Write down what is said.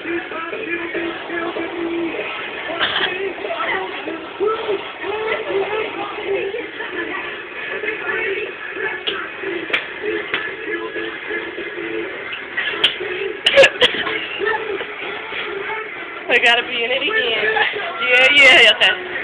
I gotta be in it again. Yeah, okay.